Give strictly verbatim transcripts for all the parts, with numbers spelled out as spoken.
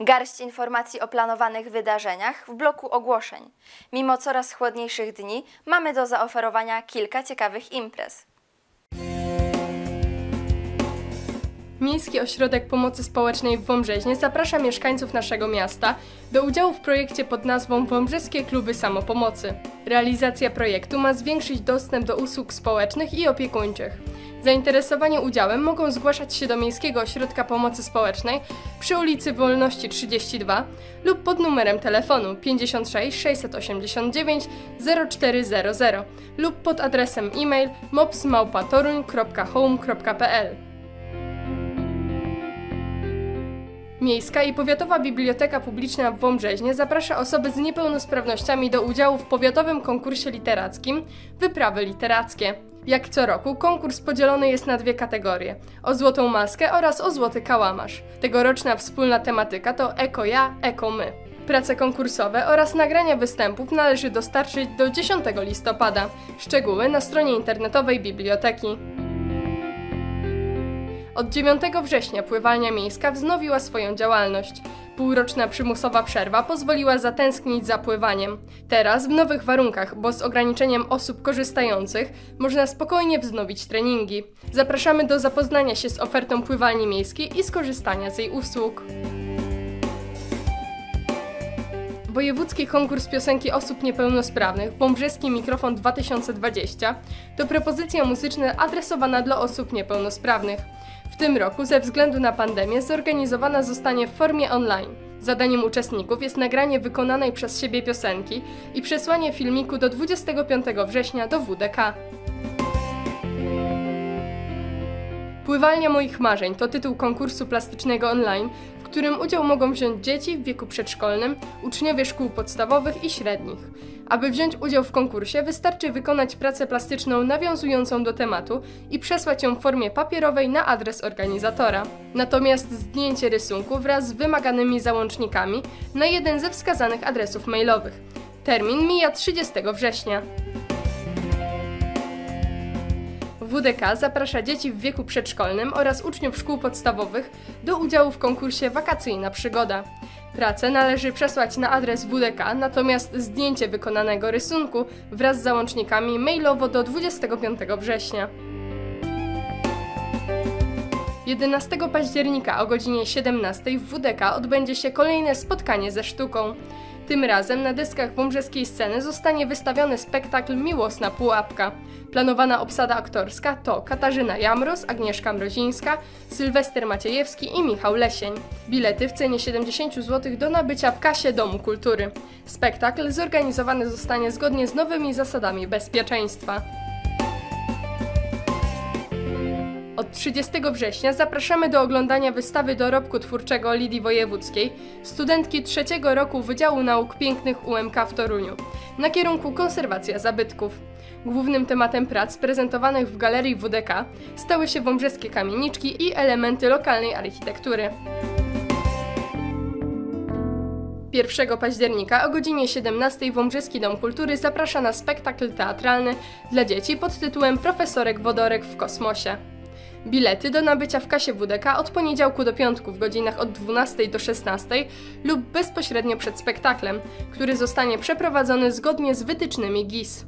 Garść informacji o planowanych wydarzeniach w bloku ogłoszeń. Mimo coraz chłodniejszych dni mamy do zaoferowania kilka ciekawych imprez. Miejski Ośrodek Pomocy Społecznej w Wąbrzeźnie zaprasza mieszkańców naszego miasta do udziału w projekcie pod nazwą Wąbrzeskie Kluby Samopomocy. Realizacja projektu ma zwiększyć dostęp do usług społecznych i opiekuńczych. Zainteresowanie udziałem mogą zgłaszać się do Miejskiego Ośrodka Pomocy Społecznej przy ulicy Wolności trzydzieści dwa lub pod numerem telefonu pięćdziesiąt sześć sześćset osiemdziesiąt dziewięć zero cztery zero zero lub pod adresem e-mail mops małpa toruń kropka home kropka p l. Miejska i Powiatowa Biblioteka Publiczna w Wąbrzeźnie zaprasza osoby z niepełnosprawnościami do udziału w powiatowym konkursie literackim Wyprawy Literackie. Jak co roku konkurs podzielony jest na dwie kategorie – o złotą maskę oraz o złoty kałamarz. Tegoroczna wspólna tematyka to Eko ja, Eko my. Prace konkursowe oraz nagrania występów należy dostarczyć do dziesiątego listopada. Szczegóły na stronie internetowej biblioteki. Od dziewiątego września Pływalnia Miejska wznowiła swoją działalność. Półroczna przymusowa przerwa pozwoliła zatęsknić za pływaniem. Teraz w nowych warunkach, bo z ograniczeniem osób korzystających, można spokojnie wznowić treningi. Zapraszamy do zapoznania się z ofertą Pływalni Miejskiej i skorzystania z jej usług. Wojewódzki konkurs piosenki osób niepełnosprawnych Wąbrzeski Mikrofon dwa tysiące dwadzieścia to propozycja muzyczna adresowana dla osób niepełnosprawnych. W tym roku ze względu na pandemię zorganizowana zostanie w formie online. Zadaniem uczestników jest nagranie wykonanej przez siebie piosenki i przesłanie filmiku do dwudziestego piątego września do W D K. Pływalnia moich marzeń to tytuł konkursu plastycznego online, w którym udział mogą wziąć dzieci w wieku przedszkolnym, uczniowie szkół podstawowych i średnich. Aby wziąć udział w konkursie, wystarczy wykonać pracę plastyczną nawiązującą do tematu i przesłać ją w formie papierowej na adres organizatora. Natomiast zdjęcie rysunku wraz z wymaganymi załącznikami na jeden ze wskazanych adresów mailowych. Termin mija trzydziestego września. W D K zaprasza dzieci w wieku przedszkolnym oraz uczniów szkół podstawowych do udziału w konkursie Wakacyjna Przygoda. Pracę należy przesłać na adres W D K, natomiast zdjęcie wykonanego rysunku wraz z załącznikami mailowo do dwudziestego piątego września. jedenastego października o godzinie siedemnastej w W D K odbędzie się kolejne spotkanie ze sztuką. Tym razem na deskach wąbrzeskiej sceny zostanie wystawiony spektakl Miłosna Pułapka. Planowana obsada aktorska to Katarzyna Jamroz, Agnieszka Mrozińska, Sylwester Maciejewski i Michał Lesień. Bilety w cenie siedemdziesiąt złotych do nabycia w kasie Domu Kultury. Spektakl zorganizowany zostanie zgodnie z nowymi zasadami bezpieczeństwa. Od trzydziestego września zapraszamy do oglądania wystawy dorobku twórczego Lidii Wojewódzkiej, studentki trzeciego roku Wydziału Nauk Pięknych U M K w Toruniu, na kierunku konserwacja zabytków. Głównym tematem prac prezentowanych w galerii W D K stały się wąbrzeskie kamieniczki i elementy lokalnej architektury. pierwszego października o godzinie siedemnastej Wąbrzeski Dom Kultury zaprasza na spektakl teatralny dla dzieci pod tytułem Profesorek Wodorek w kosmosie. Bilety do nabycia w kasie W D K od poniedziałku do piątku w godzinach od dwunastej do szesnastej lub bezpośrednio przed spektaklem, który zostanie przeprowadzony zgodnie z wytycznymi G I S.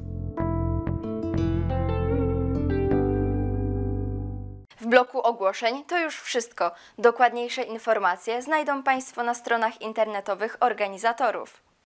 W bloku ogłoszeń to już wszystko. Dokładniejsze informacje znajdą Państwo na stronach internetowych organizatorów.